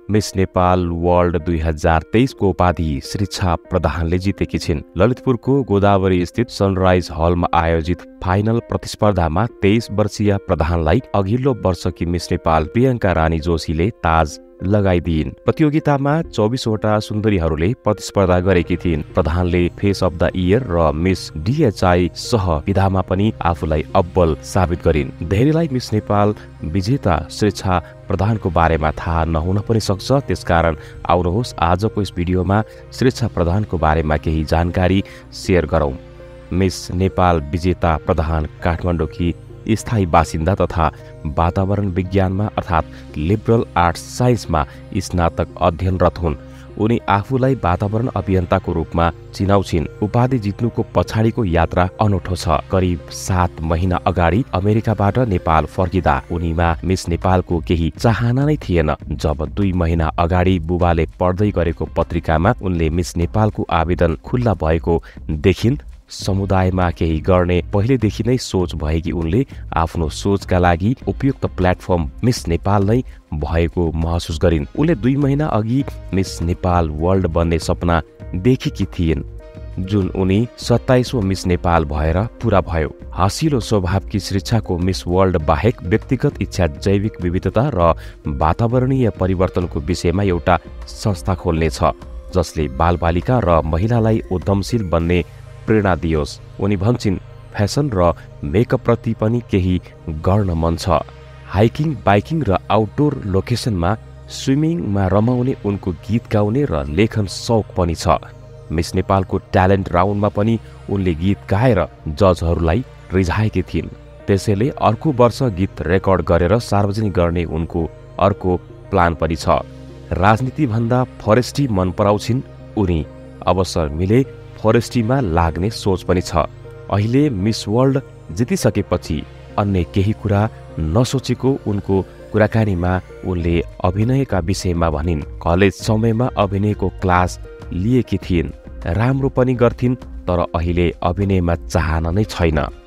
Miss Nepal world 2023 को उपाधि श्रीक्षा प्रधानले जितेकी छिन्। ललितपुरको गोदावरी स्थित सनराइज हलमा आयोजित फाइनल प्रतिस्पर्धामा 23 वर्षीय प्रधानलाई अघिल्लो वर्षकी मिस नेपाल प्रियङ्का रानी जोशीले ताज लगाइदिइन्। प्रतियोगितामा 24 वटा सुन्दरीहरूले प्रतिस्पर्धा गरेकी थिइन्। प्रधानले फेस अफ द इयर र मिस DHI सह विधामा पनि आफूलाई अब्बल साबित गरिन्। धेरैलाई मिस नेपाल विजेता श्रीक्षा प्रधानको बारेमा थाहा नहुन पनि सक्छ, त्यसकारण आउनुहोस् आजको यस भिडियोमा श्रीक्षा प्रधानको बारेमा केही जानकारी सेयर गरौँ। मिस नेपाल विजेता प्रधान काठमाडौँकी स्थायी बासिन्दा तथा वातावरण विज्ञानमा अर्थात् लिबरल आर्ट्स साइन्समा स्नातक अध्ययनरत हुन्। उनी आफूलाई वातावरण अभियन्ताको रूपमा चिनाउँछिन्। उपाधि जित्नुको पछाडिको यात्रा अनौठो छ। करिब 7 महिना अगाडि अमेरिकाबाट नेपाल फर्किँदा उनीमा मिस नेपालको केही चाहना नै थिएन। जब 2 महिना अगाडि बुबाले पढ्दै गरेको पत्रिकामा उनले मिस नेपालको आवेदन खुल्ला भएको देखिन्, समुदायमा केही गर्ने पहिलेदेखि नै सोच भएकी उनले आफ्नो सोचका लागि उपयुक्त प्लेटफर्म मिस नेपाल नै भएको महसुस गरिन्। उनले 2 महिना अघि मिस नेपाल वर्ल्ड बन्ने सपना देखेकी थिइन्, जुन उनी 27औं मिस नेपाल भएर पूरा भयो। हँसिलो स्वभावकी श्रीक्षाको मिस वर्ल्ड बाहेक व्यक्तिगत इच्छा जैविक विविधता र वातावरणीय परिवर्तनको विषयमा एउटा संस्था खोल्ने छ, जसले बालबालिका र महिलालाई उद्यमशील बन्ने प्रेरणा दियोस्। उनी भन्छन् फ्यासन र मेकअप प्रति पनि केही गर्न मन छ। हाइकिङ, बाइकिङ र आउटडोर लोकेसनमा स्विमिङमा रमाउने उनको गीत गाउने र लेखन शौक पनि छ। मिस नेपालको ट्यालेन्ट राउन्डमा पनि उनले गीत गाएर जजहरूलाई रिझाएकी थिइन्। त्यसैले अर्को वर्ष गीत रेकर्ड गरेर सार्वजनिक गर्ने उनको अर्को प्लान पनि छ। राजनीतिभन्दा फरेस्टी मन पराउँछिन् उनी। अवसर मिले फरेस्टीमा लाग्ने सोच पनि छ। अहिले मिस वर्ल्ड जितिसकेपछि अन्य केही कुरा नसोचेको उनको कुराकानीमा उनले अभिनयका विषयमा भनिन्। कलेज समयमा अभिनयको क्लास लिएकी थिइन्, राम्रो पनि गर्थिन्, तर अहिले अभिनयमा चाहना नै छैन।